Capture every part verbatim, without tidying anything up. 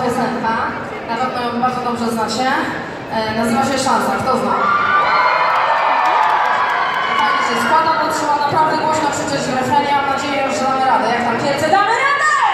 piosenka, na pewno ją bardzo dobrze znacie. E, nazywa się Szansa, kto zna? Fajnie się składa, bo trzeba naprawdę głośno krzyczeć w refrenie. Mam nadzieję, że damy radę. Jak tam Kielce, damy radę!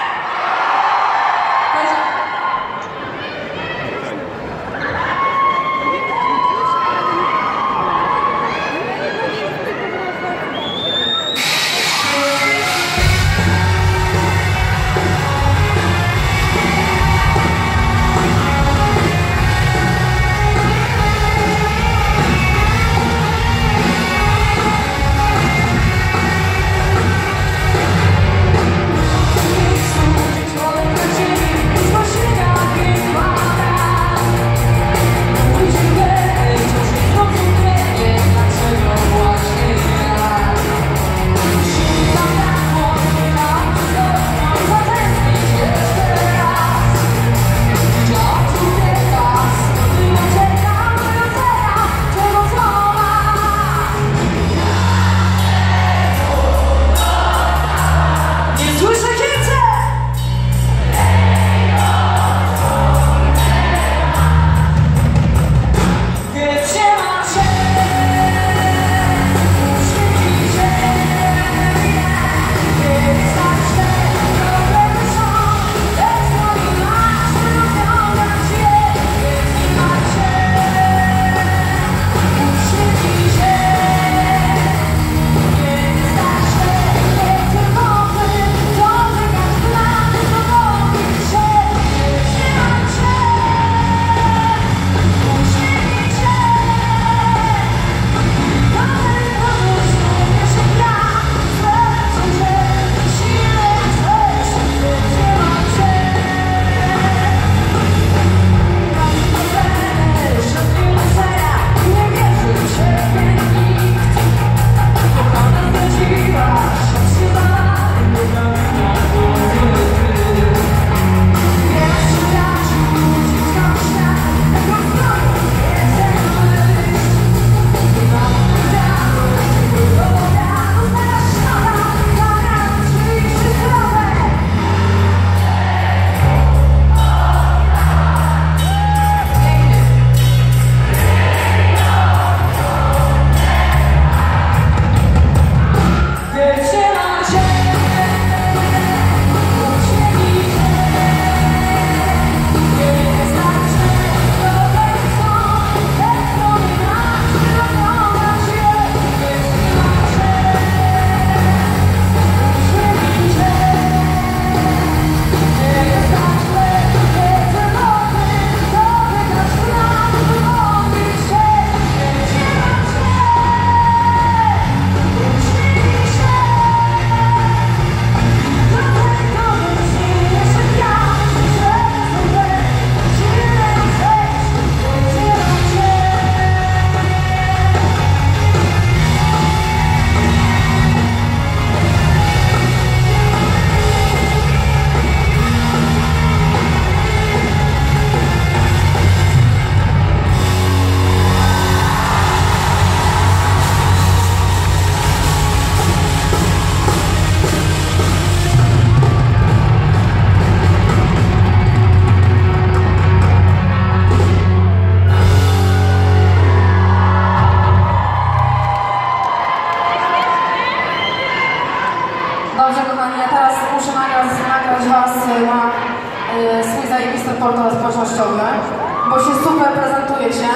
ma y, swój zajebisty portal społecznościowy, bo się super prezentujecie.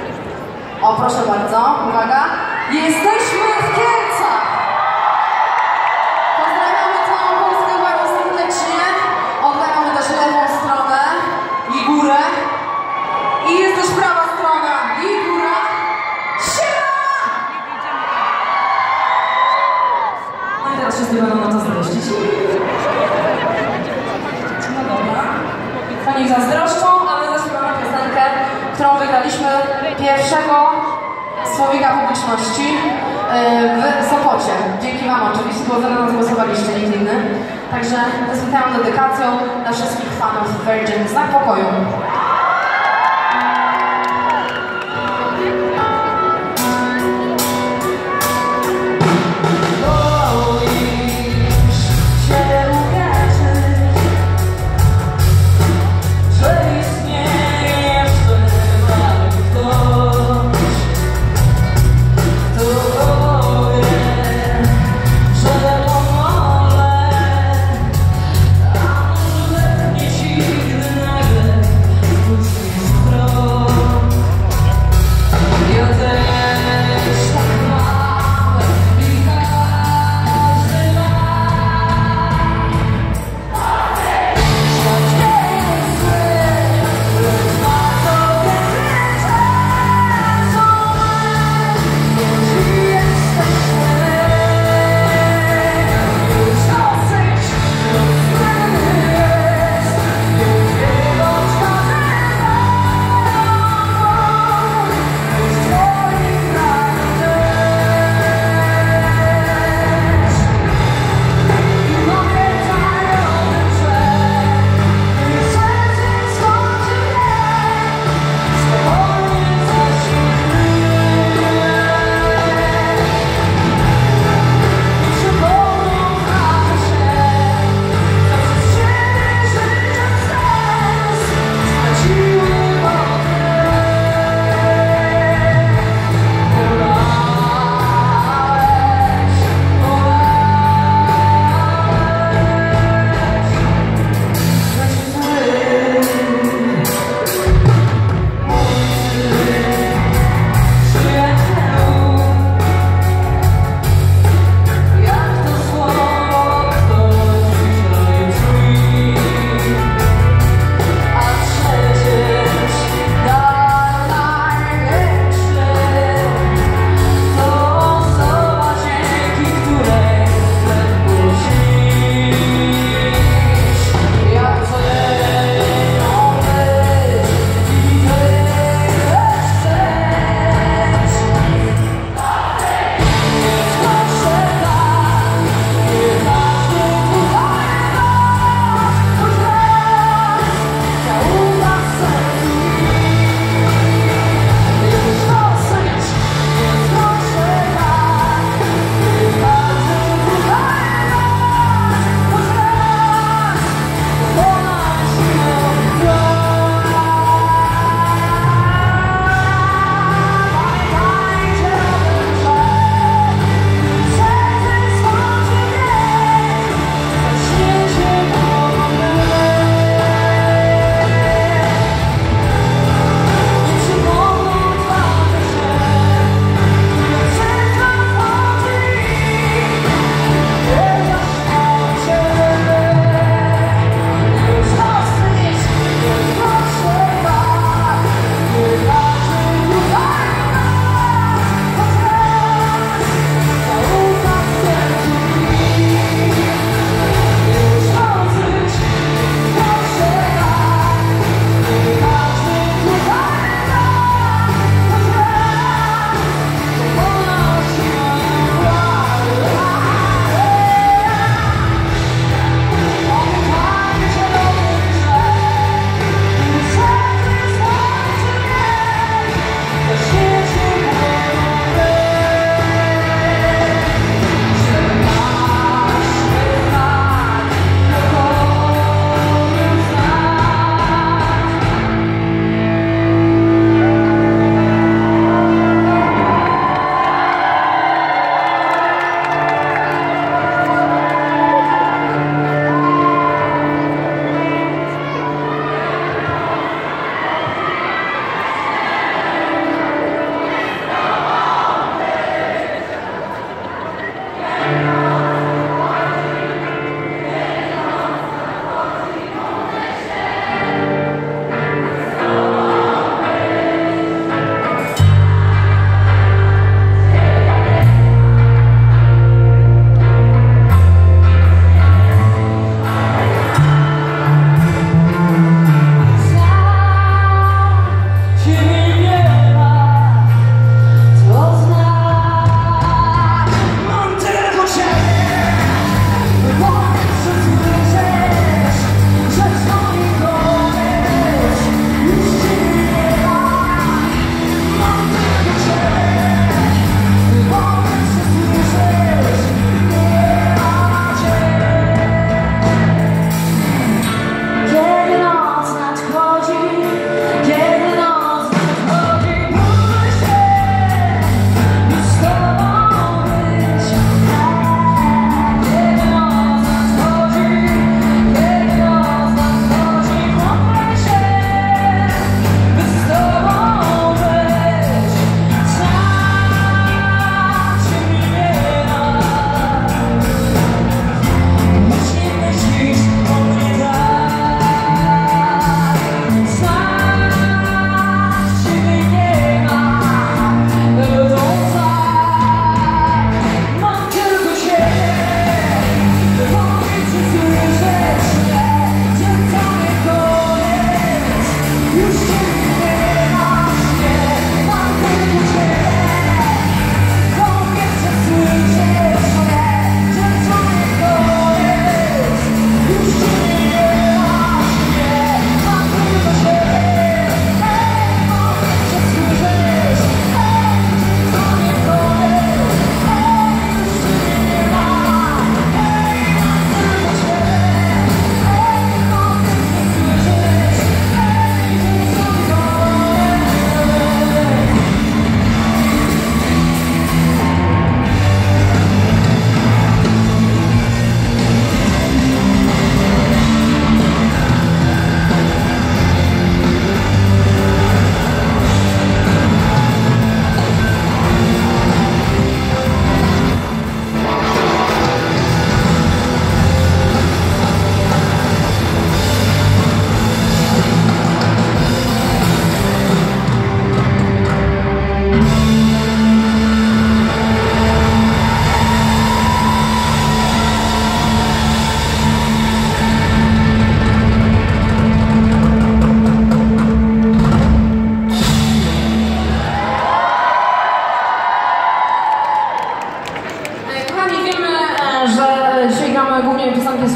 O, proszę bardzo, uwaga. Jesteśmy w Kielcach! Pozdrawiamy całą Polskę bardzo serdecznie. Oddajemy też lewą stronę i górę. I jest też prawa strona i góra. Siema! No i teraz wszyscy będą na to zazdrościć. No dobra. To niech zazdroszczą, a my zaśpiewamy piosenkę, którą wygraliśmy pierwszego słowika publiczności w Sopocie. Dzięki wam oczywiście, bo wy na nas głosowaliście, nikt inny. Także wysłuchałam dedykacją dla wszystkich fanów Virgin Znak Pokoju. Boisz się uwierzyć, że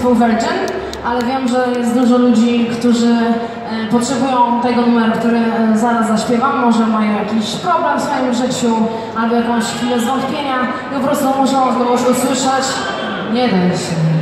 zespół Virgin, ale wiem, że jest dużo ludzi, którzy e, potrzebują tego numeru, który e, zaraz zaśpiewam. Może mają jakiś problem w swoim życiu, albo jakąś chwilę zwątpienia i po prostu muszą go już usłyszeć. Nie daj się.